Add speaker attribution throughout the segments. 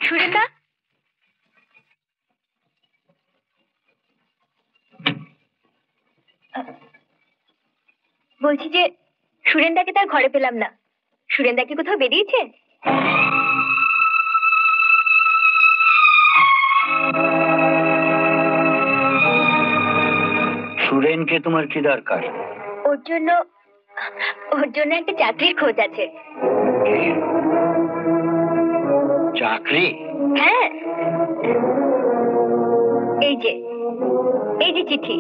Speaker 1: সুরেন্দা, বলছি যে সুরেন্দাকে তার ঘরে পেলাম না। সুরেন্দা কি কোথাও বেরিয়েছে?
Speaker 2: সুরেনকে তোমার কি দরকার?
Speaker 1: ওর জন্য একটা চাকরির খোঁজ আছে।
Speaker 2: চাকরি?
Speaker 1: হ্যাঁ, এই যে চিঠি।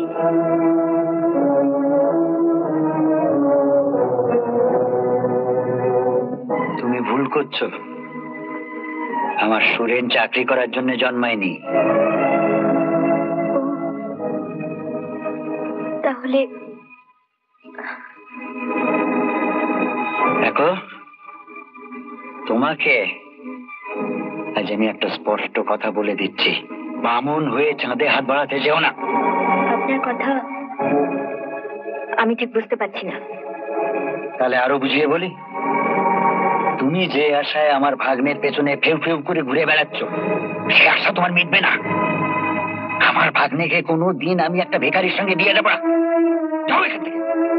Speaker 2: তুমি ভুল করছো। আমার সুরেন চাকরি করার জন্য জন্মায়নি।
Speaker 1: তাহলে
Speaker 2: দেখো, তোমাকে আজ আমি একটা স্পষ্ট কথা বলে দিচ্ছি, বামুন হয়ে চাঁদে হাত বাড়াতে যেও না।
Speaker 1: আপনার কথা আমি ঠিক বুঝতে পারছি না।
Speaker 2: তাহলে আরো বুঝিয়ে বলি। তুমি যে আশায় আমার ভাগ্নের পেছনে ফেউ ফেউ করে ঘুরে বেড়াচ্ছ, সে আশা তোমার মিটবে না। আমার ভাগ্নেকে কোনো দিন আমি একটা বেকারির সঙ্গে বিয়ে দেব না। যাও এখান থেকে।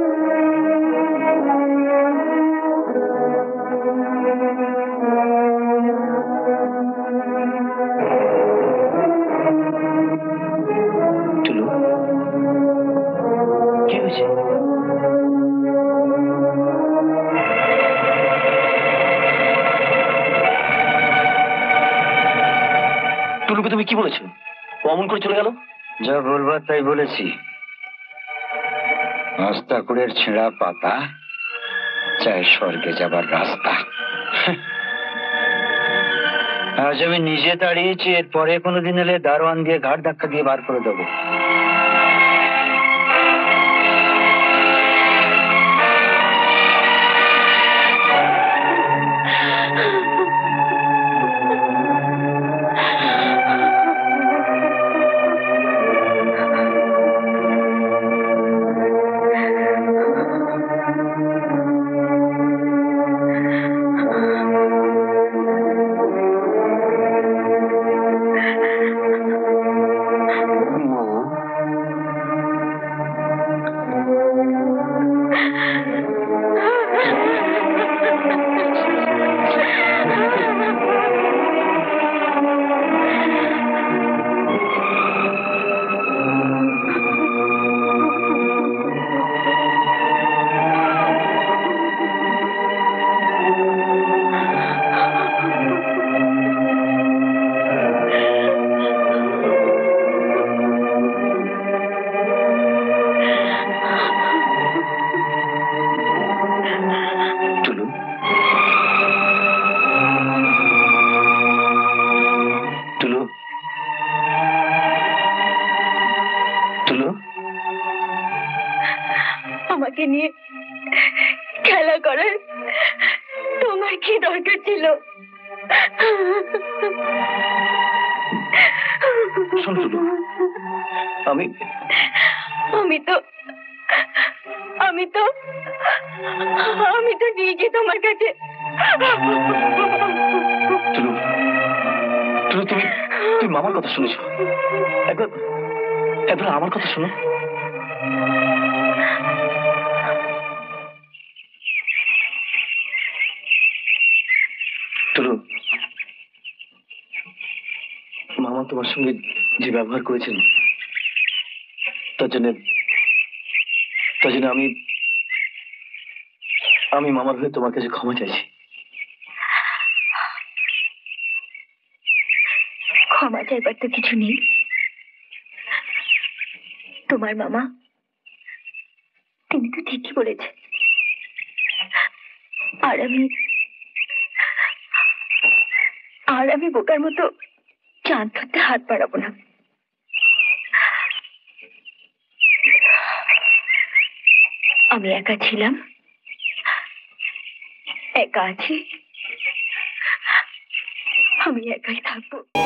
Speaker 2: কি হয়েছে? টুলুকে তুমি কি বলেছো? অমন করে চলে গেল? যা বলবার তাই বলেছি। আস্তাকুড়ের ছেঁড়া পাতা চাই স্বর্গে যাবার রাস্তা। আজ আমি নিজে দাঁড়িয়েছি, এরপরে কোনোদিন এলে দারোয়ান দিয়ে ঘাট ধাক্কা দিয়ে বার করে দেবো।
Speaker 1: নিয়ে খেলা করার তোমার কি দরকার ছিল? আমি তো নিজে তোমার কাছে।
Speaker 2: তুমি মামার কথা শুনেছো? একবার আমার কথা শোনো। মামা তোমার সঙ্গে যে ব্যবহার করেছেন তার জন্য আমি মামার হয়ে তোমার কাছে ক্ষমা চাইছি।
Speaker 1: ক্ষমা চাইবার তো কিছু নেই। তোমার মামা তিনি তো ঠিকই বলেছে। আর আমি বোকার মতো চাঁদ ধরতে হাত বাড়াবো না। আমি একা ছিলাম, একা আছি, আমি একাই থাকবো।